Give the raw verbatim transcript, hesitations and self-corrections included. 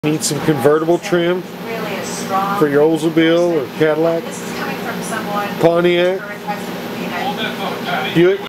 Need some convertible trim really a strong for your Oldsmobile or Cadillac, This is coming from someone Pontiac, who requested, you know, Buick.